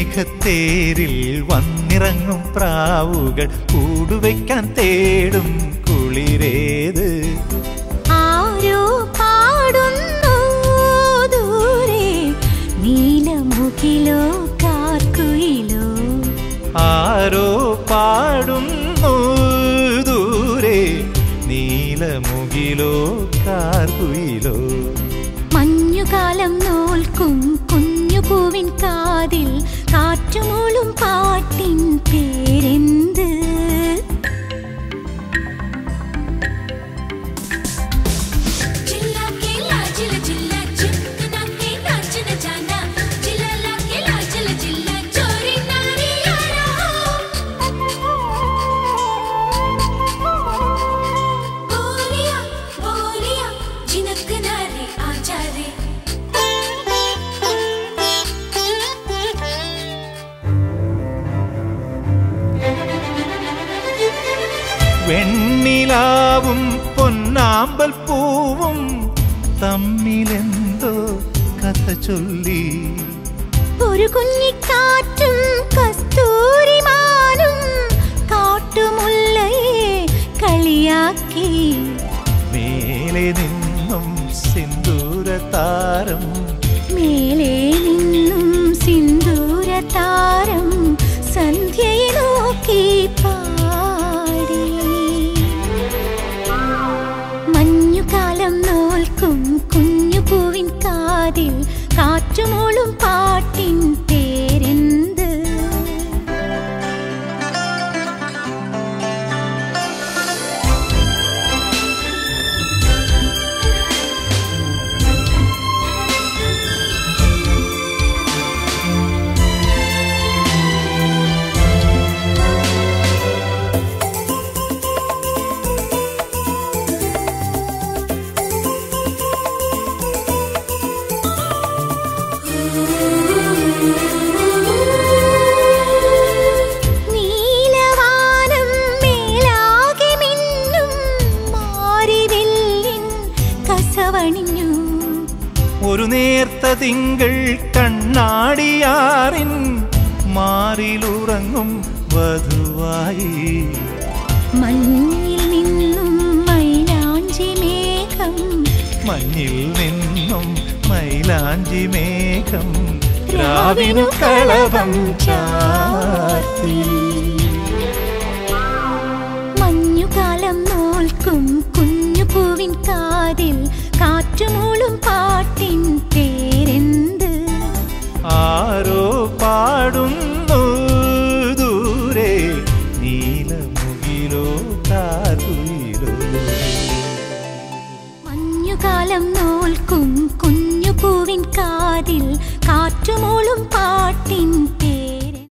മേഘത്തേരിൽ വന്നിറങ്ങും പ്രാവുകൾ കൂടുവയ്ക്കാൻ തേടും കുളിരേത്. ആരോ പാടുന്നു ദൂരെ നീലമുകിലോ കാർക്കുയിലോ. ആരോ പാടുന്നു ദൂരെ നീലമുകിലോ കാർക്കുയിലോ. മഞ്ഞുകാലം നോൽക്കും കുഞ്ഞുപൂവിൻ കാതിൽ കാറ്റുമൂളും പാട്ടിൻ പേരെന്ത്? വെണ്ണിലാവും പൊന്നാമ്പൽ പൂവും തമ്മിലെന്തോ കഥ ചൊല്ലി. ഒരു കുഞ്ഞിക്കാറ്റും കസ്തൂരിമാനും കാട്ടുമുല്ലയെ കളിയാക്കി. മേലെ നിന്നും സിന്ദൂരതാരം, മേലെ നിന്നും സിന്ദൂരതാരം സന്ധ്യയെ നോക്കി പാടി. മഞ്ഞുകാലം നോൽക്കും കുഞ്ഞുപൂവിൻ കാതിൽ കാറ്റുമൂളും പാട്ടിൻ പേരെന്ത്? നീലവാനം മേലാകെ മിന്നും മാരിവില്ലിൻ കസവണിഞ്ഞു. ഒരു നേർത്ത തിങ്കൾ കണ്ണാടിയാറിൻ മാറിലുറങ്ങും വധുവായി. മഞ്ഞിൽ നിന്നും മൈലാഞ്ചി മേഘം, മഞ്ഞിൽ നിന്നും മൈലാഞ്ചി മേഘം രാവിനു കളഭം ചാർത്തി. മഞ്ഞുകാലം നോൽക്കും കുഞ്ഞുപൂവിൻ കാതിൽ കാറ്റുമൂളും പാട്ടിൻ പേരെന്ത്? ആരോ പാടുന്നു ദൂരെ നീലമുകിലോ കാർക്കുയിലോ. മഞ്ഞുകാലം നോൽക്കും കുഞ്ഞുപൂവിൻ കാതിൽ കാറ്റുമൂളും പാട്ടിൻ